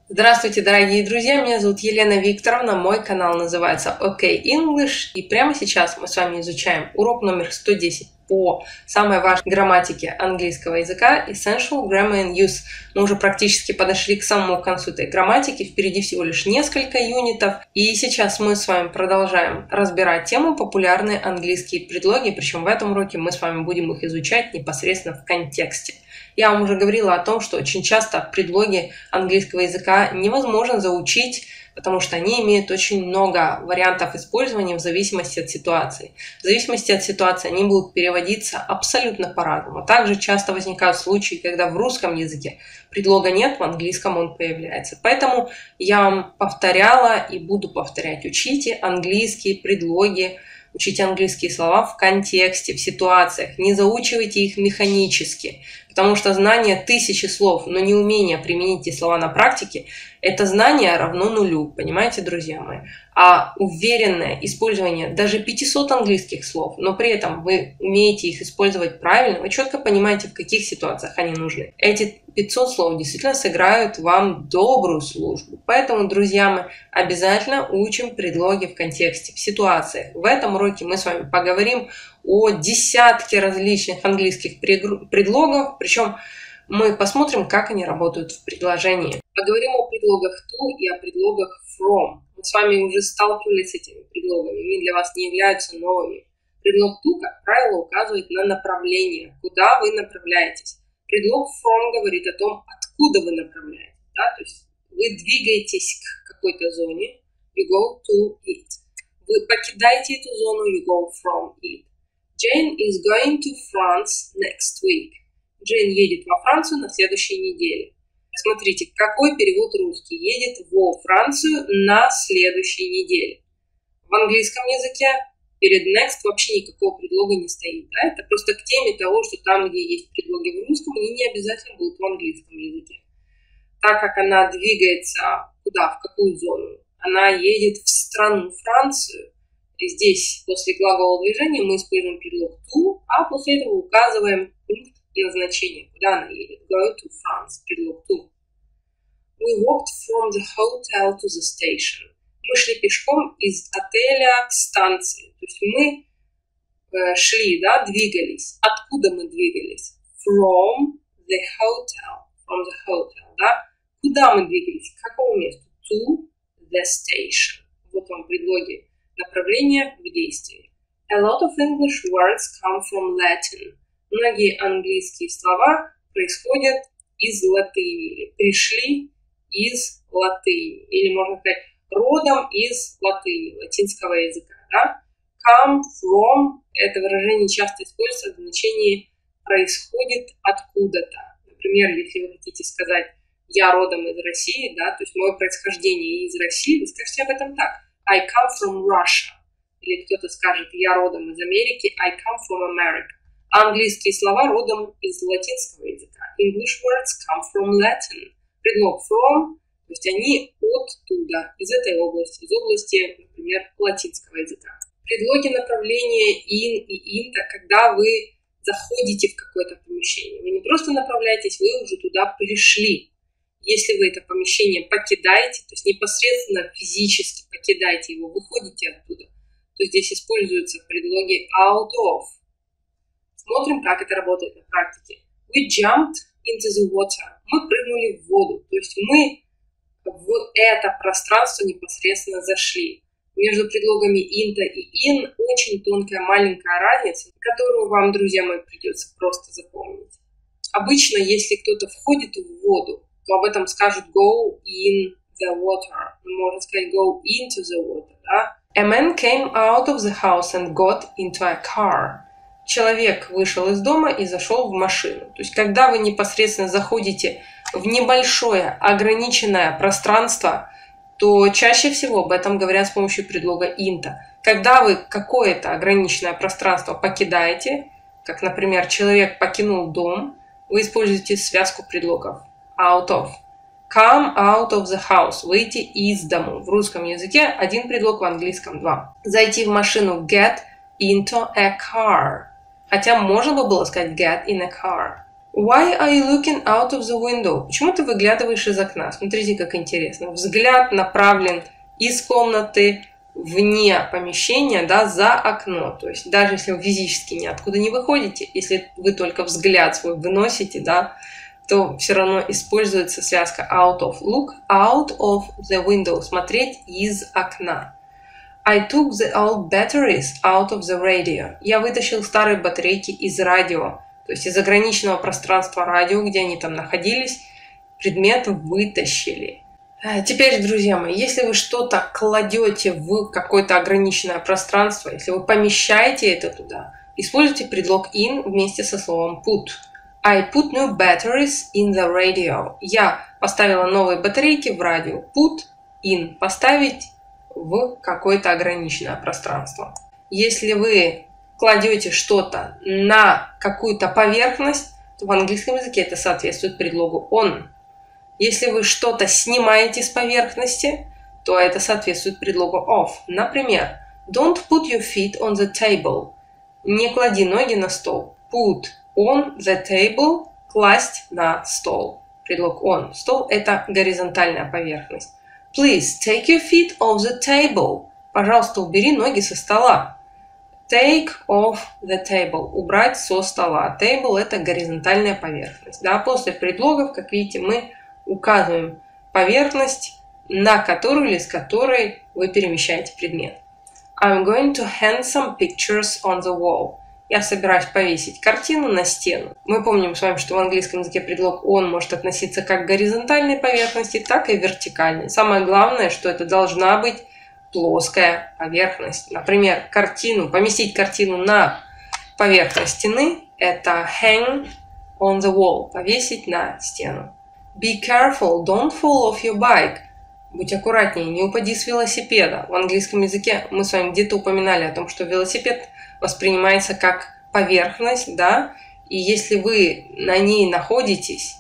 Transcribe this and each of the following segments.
Здравствуйте, дорогие друзья! Меня зовут Елена Викторовна, мой канал называется OK English, и прямо сейчас мы с вами изучаем урок номер 110 по самой важной грамматике английского языка Essential Grammar and Use. Мы уже практически подошли к самому концу этой грамматики, впереди всего лишь несколько юнитов, и сейчас мы с вами продолжаем разбирать тему популярные английские предлоги, причем в этом уроке мы с вами будем их изучать непосредственно в контексте. Я вам уже говорила о том, что очень часто предлоги английского языка невозможно заучить, потому что они имеют очень много вариантов использования в зависимости от ситуации. В зависимости от ситуации они будут переводиться абсолютно по-разному. Также часто возникают случаи, когда в русском языке предлога нет, в английском он появляется. Поэтому я вам повторяла и буду повторять. Учите английские предлоги, учите английские слова в контексте, в ситуациях. Не заучивайте их механически, потому что знание 1000 слов, но неумение применить эти слова на практике, это знание равно нулю, понимаете, друзья мои? А уверенное использование даже 500 английских слов, но при этом вы умеете их использовать правильно, вы четко понимаете, в каких ситуациях они нужны. Эти 500 слов действительно сыграют вам добрую службу. Поэтому, друзья мои, обязательно учим предлоги в контексте, в ситуациях. В этом уроке мы с вами поговорим о десятке различных английских предлогов, причем мы посмотрим, как они работают в предложении. Поговорим о предлогах to и о предлогах from. Мы с вами уже сталкивались с этими предлогами, они для вас не являются новыми. Предлог to, как правило, указывает на направление, куда вы направляетесь. Предлог from говорит о том, откуда вы направляетесь. Да? То есть вы двигаетесь к какой-то зоне, you go to it. Вы покидаете эту зону, you go from it. Jane is going to France next week. Джейн едет во Францию на следующей неделе. Смотрите, какой перевод русский. Едет во Францию на следующей неделе. В английском языке перед next вообще никакого предлога не стоит. Да? Это просто к теме того, что там, где есть предлоги в русском, они не обязательно будут в английском языке. Так как она двигается куда, в какую зону? Она едет в страну Францию. И здесь после глагола движения мы используем предлог to, а после этого указываем пункт назначения, куда она едет. Go to France, предлог to. We walked from the hotel to the station. Мы шли пешком из отеля к станции. То есть мы шли, да, двигались. Откуда мы двигались? From the hotel. From the hotel, да. Куда мы двигались? К какому месту? To the station. Вот вам предлоги направления в действии. A lot of English words come from Latin. Многие английские слова происходят из латыни, или пришли из латыни, или, можно сказать, родом из латыни, латинского языка. Да? Come from – это выражение часто используется в значении «происходит откуда-то». Например, если вы хотите сказать «я родом из России», да, то есть мое происхождение из России, вы скажете об этом так. I come from Russia. Или кто-то скажет «я родом из Америки», I come from America. Английские слова родом из латинского языка. English words come from Latin. Предлог from, то есть они оттуда, из этой области, из области, например, латинского языка. Предлоги направления in и into, когда вы заходите в какое-то помещение. Вы не просто направляетесь, вы уже туда пришли. Если вы это помещение покидаете, то есть непосредственно физически покидаете его, выходите оттуда, то здесь используются предлоги out of. Смотрим, как это работает на практике. We jumped into the water. Мы прыгнули в воду. То есть мы в это пространство непосредственно зашли. Между предлогами into и in очень тонкая маленькая разница, которую вам, друзья мои, придется просто запомнить. Обычно, если кто-то входит в воду, то об этом скажут go in the water. Можно сказать go into the water. Да? A man came out of the house and got into a car. Человек вышел из дома и зашел в машину. То есть, когда вы непосредственно заходите в небольшое ограниченное пространство, то чаще всего об этом говорят с помощью предлога into. Когда вы какое-то ограниченное пространство покидаете, как, например, человек покинул дом, вы используете связку предлогов out of. Come out of the house. Выйти из дому. В русском языке один предлог, в английском два. Зайти в машину get into a car. Хотя можно было сказать get in a car. Why are you looking out of the window? Почему ты выглядываешь из окна? Смотрите, как интересно. Взгляд направлен из комнаты вне помещения, да, за окно. То есть даже если вы физически ниоткуда не выходите, если вы только взгляд свой выносите, да, то все равно используется связка out of. Look out of the window. Смотреть из окна. I took the old batteries out of the radio. Я вытащил старые батарейки из радио. То есть из ограниченного пространства радио, где они там находились, предмет вытащили. Теперь, друзья мои, если вы что-то кладете в какое-то ограниченное пространство, если вы помещаете это туда, используйте предлог in вместе со словом put. I put new batteries in the radio. Я поставила новые батарейки в радио. Put in. Поставить в какое-то ограниченное пространство. Если вы кладете что-то на какую-то поверхность, то в английском языке это соответствует предлогу on. Если вы что-то снимаете с поверхности, то это соответствует предлогу of. Например, don't put your feet on the table. Не клади ноги на стол. Put on the table. Класть на стол. Предлог on. Стол – это горизонтальная поверхность. Please take your feet off the table. Пожалуйста, убери ноги со стола. Take off the table. Убрать со стола. Table – это горизонтальная поверхность. Да? После предлогов, как видите, мы указываем поверхность, на которую или с которой вы перемещаете предмет. I'm going to hang some pictures on the wall. Я собираюсь повесить картину на стену. Мы помним с вами, что в английском языке предлог on может относиться как к горизонтальной поверхности, так и вертикальной. Самое главное, что это должна быть плоская поверхность. Например, поместить картину на поверхность стены – это hang on the wall, повесить на стену. Be careful, don't fall off your bike. Будь аккуратнее, не упади с велосипеда. В английском языке мы с вами где-то упоминали о том, что велосипед воспринимается как поверхность, да, и если вы на ней находитесь,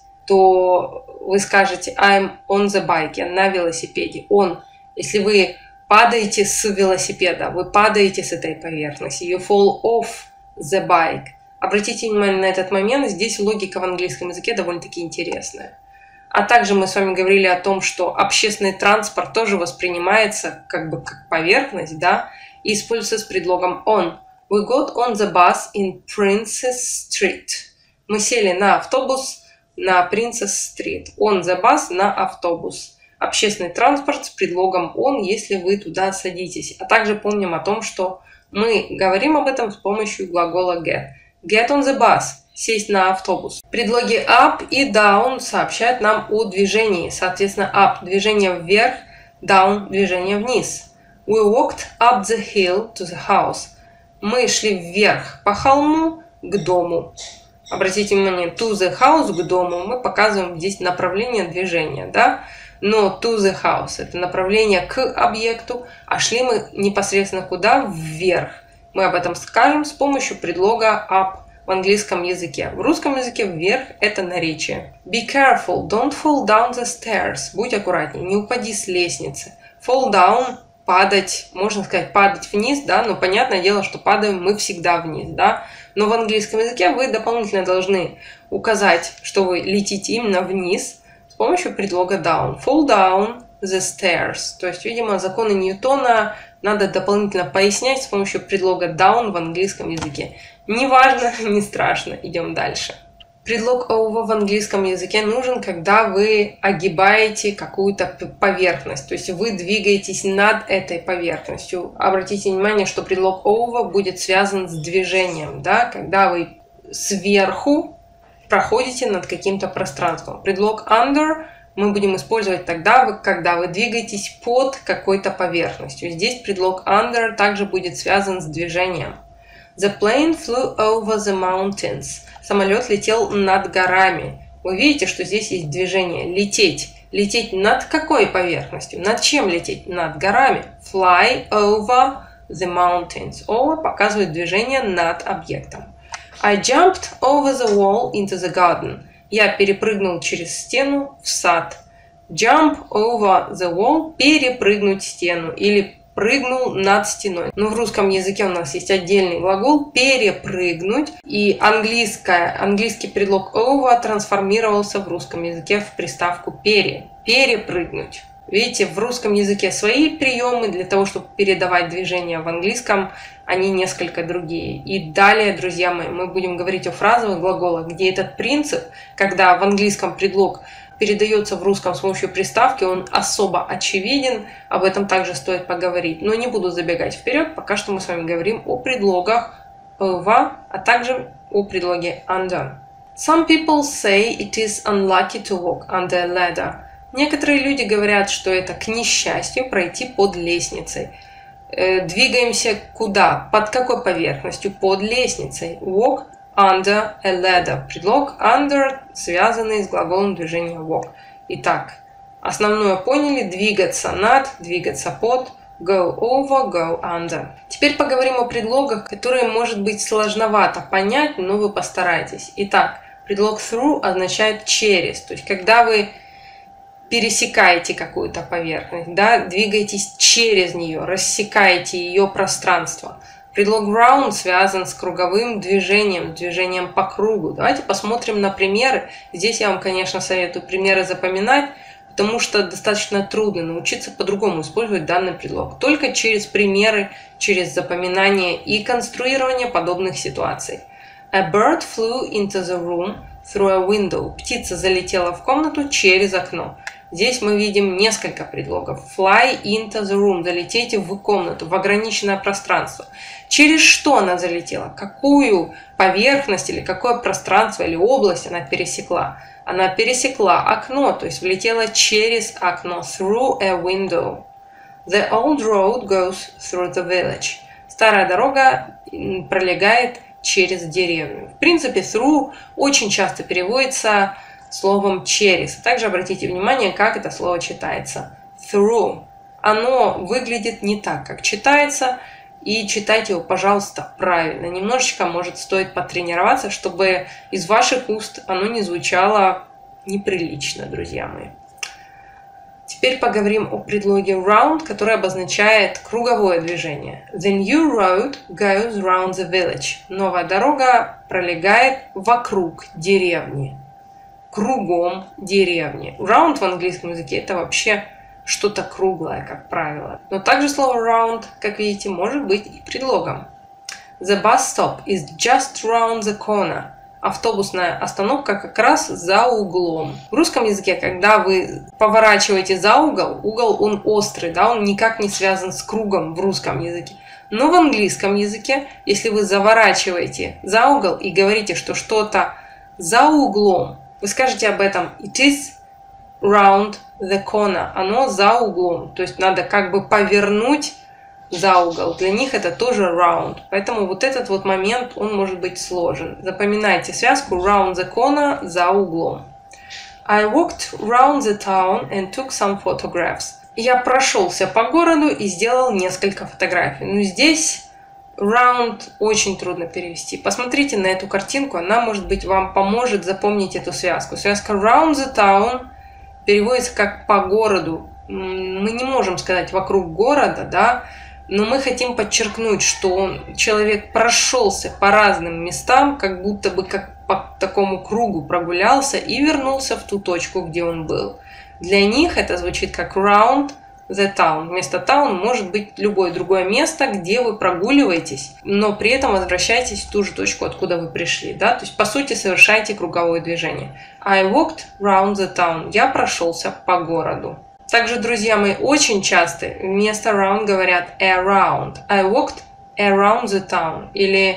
то вы скажете I'm on the bike, я на велосипеде. On. Если вы падаете с велосипеда, вы падаете с этой поверхности. You fall off the bike. Обратите внимание на этот момент, здесь логика в английском языке довольно-таки интересная. А также мы с вами говорили о том, что общественный транспорт тоже воспринимается как бы как поверхность, да, и используется с предлогом on. We got on the bus in Princess Street. Мы сели на автобус на Princess Street. On the bus на автобус. Общественный транспорт с предлогом on, если вы туда садитесь. А также помним о том, что мы говорим об этом с помощью глагола get. Get on the bus. Сесть на автобус. Предлоги up и down сообщают нам о движении. Соответственно, up – движение вверх, down – движение вниз. We walked up the hill to the house. Мы шли вверх по холму к дому. Обратите внимание, to the house – к дому. Мы показываем здесь направление движения, да? Но to the house – это направление к объекту, а шли мы непосредственно куда? Вверх. Мы об этом скажем с помощью предлога up в английском языке. В русском языке вверх – это наречие. Be careful, don't fall down the stairs. Будь аккуратнее, не упади с лестницы. Fall down – падать, можно сказать падать вниз, да, но понятное дело, что падаем мы всегда вниз, да. Но в английском языке вы дополнительно должны указать, что вы летите именно вниз с помощью предлога down. Fall down the stairs. То есть, видимо, законы Ньютона надо дополнительно пояснять с помощью предлога down в английском языке. Неважно, не страшно, идем дальше. Предлог over в английском языке нужен, когда вы огибаете какую-то поверхность, то есть вы двигаетесь над этой поверхностью. Обратите внимание, что предлог over будет связан с движением, да, когда вы сверху проходите над каким-то пространством. Предлог under мы будем использовать тогда, когда вы двигаетесь под какой-то поверхностью. Здесь предлог under также будет связан с движением. The plane flew over the mountains. Самолет летел над горами. Вы видите, что здесь есть движение. Лететь. Лететь над какой поверхностью? Над чем лететь? Над горами. Fly over the mountains. Over показывает движение над объектом. I jumped over the wall into the garden. Я перепрыгнул через стену в сад. Jump over the wall – перепрыгнуть стену или прыгнул над стеной. Но в русском языке у нас есть отдельный глагол перепрыгнуть, и английский предлог over трансформировался в русском языке в приставку перепрыгнуть. Видите, в русском языке свои приемы для того, чтобы передавать движение, в английском они несколько другие. И далее, друзья мои, мы будем говорить о фразовых глаголах, где этот принцип, когда в английском предлог передается в русском с помощью приставки, он особо очевиден, об этом также стоит поговорить. Но не буду забегать вперед, пока что мы с вами говорим о предлогах over, а также о предлоге under. Some people say it is unlucky to walk under a ladder. Некоторые люди говорят, что это к несчастью пройти под лестницей. Двигаемся куда? Под какой поверхностью? Под лестницей. Walk under a ladder. Предлог under, связанный с глаголом движения walk. Итак, основное поняли. Двигаться над, двигаться под. Go over, go under. Теперь поговорим о предлогах, которые, может быть, сложновато понять, но вы постарайтесь. Итак, предлог through означает через. То есть, когда вы пересекаете какую-то поверхность, да, двигаетесь через нее, рассекаете ее пространство. Предлог round связан с круговым движением по кругу. Давайте посмотрим на примеры. Здесь я вам, конечно, советую примеры запоминать, потому что достаточно трудно научиться по-другому использовать данный предлог. Только через примеры, через запоминание и конструирование подобных ситуаций. A bird flew into the room through a window. Птица залетела в комнату через окно. Здесь мы видим несколько предлогов. Fly into the room. Залететь в комнату, в ограниченное пространство. Через что она залетела? Какую поверхность или какое пространство или область она пересекла? Она пересекла окно, то есть влетела через окно. Through a window. The old road goes through the village. Старая дорога пролегает через деревню. В принципе, through очень часто переводится словом через. Также обратите внимание, как это слово читается. Through. Оно выглядит не так, как читается, и читайте его, пожалуйста, правильно. Немножечко, может, стоит потренироваться, чтобы из ваших уст оно не звучало неприлично, друзья мои. Теперь поговорим о предлоге round, который обозначает круговое движение. The new road goes round the village. Новая дорога пролегает вокруг деревни. Кругом деревни. Round в английском языке это вообще что-то круглое, как правило. Но также слово round, как видите, может быть и предлогом. The bus stop is just round the corner. Автобусная остановка как раз за углом. В русском языке, когда вы поворачиваете за угол, угол он острый, да, он никак не связан с кругом в русском языке. Но в английском языке, если вы заворачиваете за угол и говорите, что что-то за углом, вы скажете об этом it is round the corner. Оно за углом. То есть надо как бы повернуть за угол. Для них это тоже round. Поэтому вот этот вот момент, он может быть сложен. Запоминайте связку round the corner, за углом. I walked round the town and took some photographs. Я прошелся по городу и сделал несколько фотографий. Но здесь round очень трудно перевести. Посмотрите на эту картинку, она, может быть, вам поможет запомнить эту связку. Связка round the town переводится как по городу. Мы не можем сказать вокруг города, да, но мы хотим подчеркнуть, что человек прошелся по разным местам, как будто бы как по такому кругу прогулялся и вернулся в ту точку, где он был. Для них это звучит как round the town. Вместо town может быть любое другое место, где вы прогуливаетесь, но при этом возвращаетесь в ту же точку, откуда вы пришли. Да? То есть, по сути, совершаете круговое движение. I walked round the town. Я прошелся по городу. Также, друзья мои, очень часто вместо round говорят around. I walked around the town. Или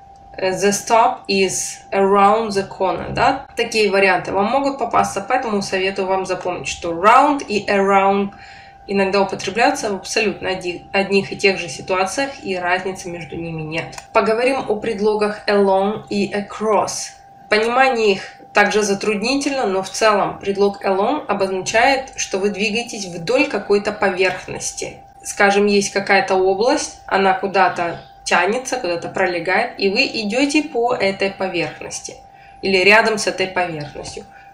the stop is around the corner. Да? Такие варианты вам могут попасться, поэтому советую вам запомнить, что round и around иногда употребляются в абсолютно одних и тех же ситуациях, и разницы между ними нет. Поговорим о предлогах along и across. Понимание их также затруднительно, но в целом предлог along обозначает, что вы двигаетесь вдоль какой-то поверхности. Скажем, есть какая-то область, она куда-то тянется, куда-то пролегает, и вы идете по этой поверхности или рядом с этой поверхностью.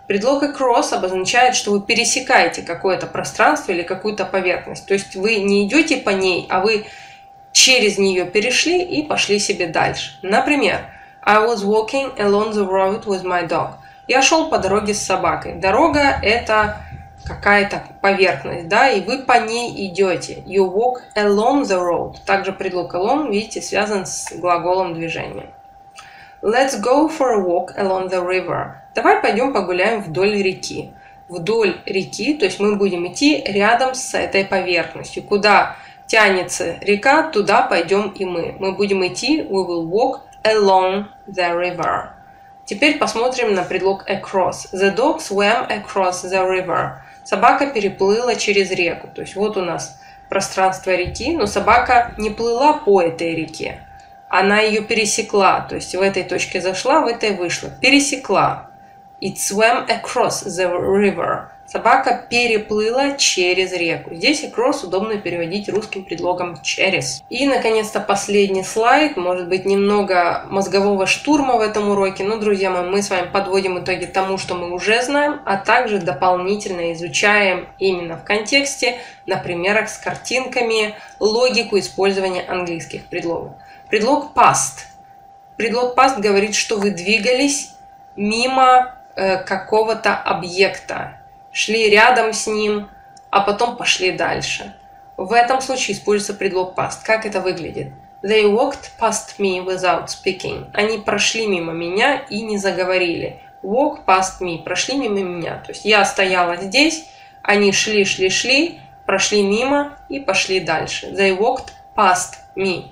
Предлог across обозначает, что вы пересекаете какое-то пространство или какую-то поверхность. То есть вы не идете по ней, а вы через нее перешли и пошли себе дальше. Например, I was walking along the road with my dog. Я шел по дороге с собакой. Дорога – это какая-то поверхность, да, и вы по ней идете. You walk along the road. Также предлог along, видите, связан с глаголом движения. Let's go for a walk along the river. Давай пойдем погуляем вдоль реки. Вдоль реки, то есть мы будем идти рядом с этой поверхностью. Куда тянется река, туда пойдем и мы. Мы будем идти, we will walk along the river. Теперь посмотрим на предлог across. The dog swam across the river. Собака переплыла через реку. То есть вот у нас пространство реки, но собака не плыла по этой реке. Она ее пересекла. То есть в этой точке зашла, в этой вышла. Пересекла. It swam across the river. Собака переплыла через реку. Здесь across удобно переводить русским предлогом через. И, наконец-то, последний слайд. Может быть, немного мозгового штурма в этом уроке. Но, друзья мои, мы с вами подводим итоги тому, что мы уже знаем, а также дополнительно изучаем именно в контексте, на примерах с картинками, логику использования английских предлогов. Предлог past. Предлог past говорит, что вы двигались мимо какого-то объекта. Шли рядом с ним, а потом пошли дальше. В этом случае используется предлог past. Как это выглядит? They walked past me without speaking. Они прошли мимо меня и не заговорили. Walk past me. Прошли мимо меня. То есть я стояла здесь, они шли, прошли мимо и пошли дальше. They walked past me.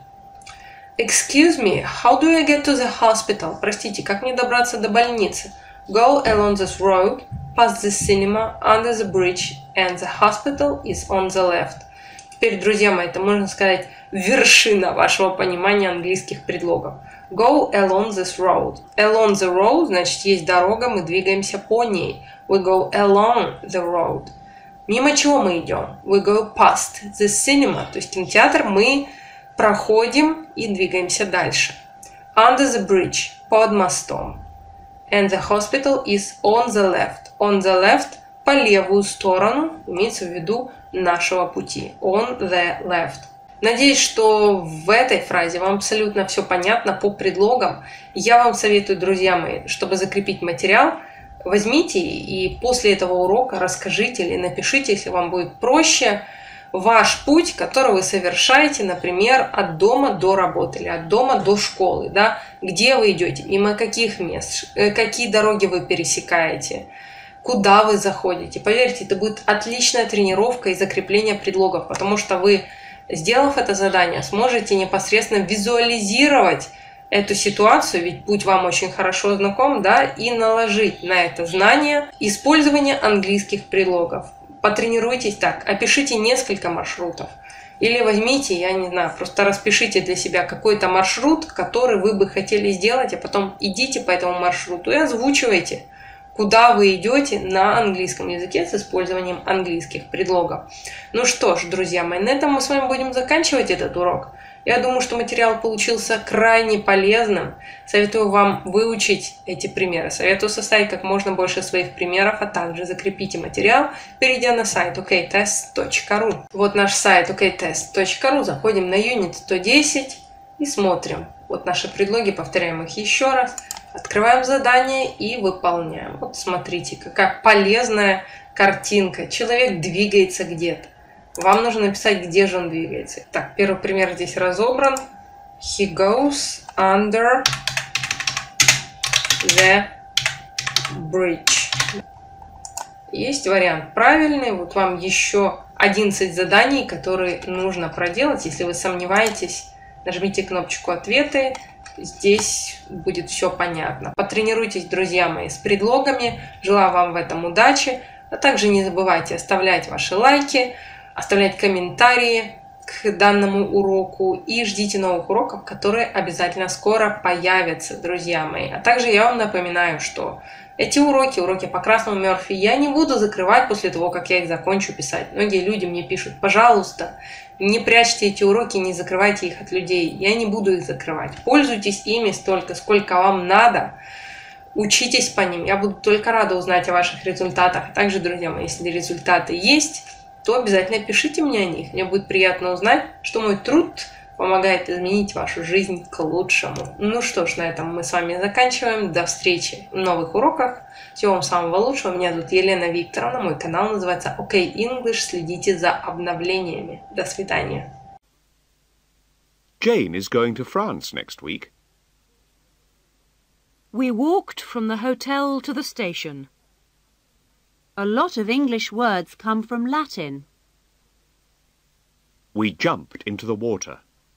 Excuse me, how do I get to the hospital? Простите, как мне добраться до больницы? Go along this road, past the cinema, under the bridge, and the hospital is on the left. Теперь, друзья мои, это можно сказать вершина вашего понимания английских предлогов. Go along this road. Along the road, значит, есть дорога, мы двигаемся по ней. We go along the road. Мимо чего мы идем? We go past the cinema, то есть кинотеатр мы проходим и двигаемся дальше. Under the bridge, под мостом. And the hospital is on the left. On the left, по левую сторону, имеется в виду нашего пути. On the left. Надеюсь, что в этой фразе вам абсолютно все понятно по предлогам. Я вам советую, друзья мои, чтобы закрепить материал, возьмите и после этого урока расскажите или напишите, если вам будет проще, ваш путь, который вы совершаете, например, от дома до работы или от дома до школы, да, где вы идете, мимо каких мест, какие дороги вы пересекаете, куда вы заходите. Поверьте, это будет отличная тренировка и закрепление предлогов, потому что вы, сделав это задание, сможете непосредственно визуализировать эту ситуацию, ведь путь вам очень хорошо знаком, да, и наложить на это знание использование английских предлогов. Потренируйтесь так, опишите несколько маршрутов. Или возьмите, я не знаю, просто распишите для себя какой-то маршрут, который вы бы хотели сделать, а потом идите по этому маршруту и озвучивайте, куда вы идете на английском языке с использованием английских предлогов. Ну что ж, друзья мои, на этом мы с вами будем заканчивать этот урок. Я думаю, что материал получился крайне полезным. Советую вам выучить эти примеры. Советую составить как можно больше своих примеров, а также закрепите материал, перейдя на сайт oktest.ru. Вот наш сайт oktest.ru. Заходим на Unit 110 и смотрим. Вот наши предлоги, повторяем их еще раз. Открываем задание и выполняем. Вот смотрите, какая полезная картинка. Человек двигается где-то. Вам нужно написать, где же он двигается. Так, первый пример здесь разобран. He goes under the bridge. Есть вариант правильный. Вот вам еще 11 заданий, которые нужно проделать. Если вы сомневаетесь, нажмите кнопочку «Ответы». Здесь будет все понятно. Потренируйтесь, друзья мои, с предлогами. Желаю вам в этом удачи. А также не забывайте оставлять ваши лайки, оставлять комментарии к данному уроку и ждите новых уроков, которые обязательно скоро появятся, друзья мои. А также я вам напоминаю, что эти уроки по красному Мерфи, я не буду закрывать после того, как я их закончу писать. Многие люди мне пишут: пожалуйста, не прячьте эти уроки, не закрывайте их от людей. Я не буду их закрывать. Пользуйтесь ими столько, сколько вам надо. Учитесь по ним. Я буду только рада узнать о ваших результатах. Также, друзья мои, если результаты есть, то обязательно пишите мне о них. Мне будет приятно узнать, что мой труд помогает изменить вашу жизнь к лучшему. Ну что ж, на этом мы с вами заканчиваем. До встречи в новых уроках. Всего вам самого лучшего. Меня зовут Елена Викторовна. Мой канал называется OK English. Следите за обновлениями. До свидания. Jane is going to France next week. We walked from the hotel to the station. A lot of English words come from Latin. We jumped into the water.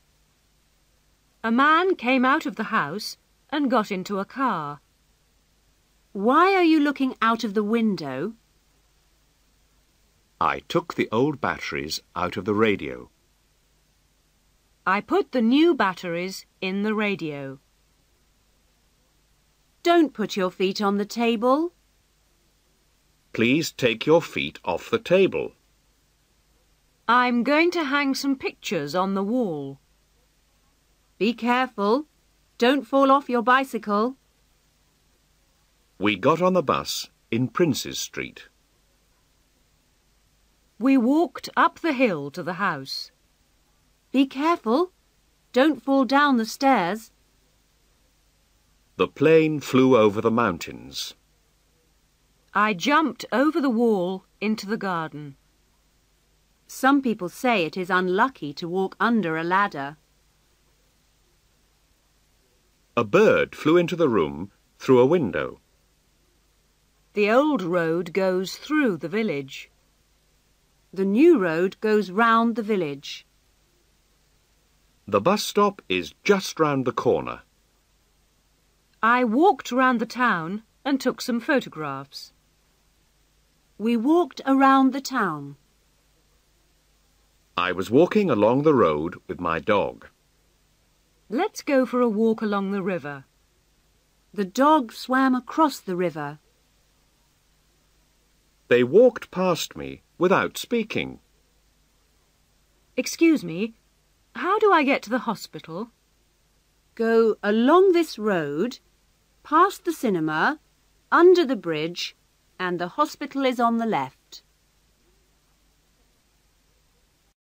A man came out of the house and got into a car. Why are you looking out of the window? I took the old batteries out of the radio. I put the new batteries in the radio. Don't put your feet on the table. Please take your feet off the table. I'm going to hang some pictures on the wall. Be careful. Don't fall off your bicycle. We got on the bus in Princes Street. We walked up the hill to the house. Be careful. Don't fall down the stairs. The plane flew over the mountains. I jumped over the wall into the garden. Some people say it is unlucky to walk under a ladder. A bird flew into the room through a window. The old road goes through the village. The new road goes round the village. The bus stop is just round the corner. I walked round the town and took some photographs. We walked around the town. I was walking along the road with my dog. Let's go for a walk along the river. The dog swam across the river. They walked past me without speaking. Excuse me, how do I get to the hospital? Go along this road, past the cinema, under the bridge, and the hospital is on the left.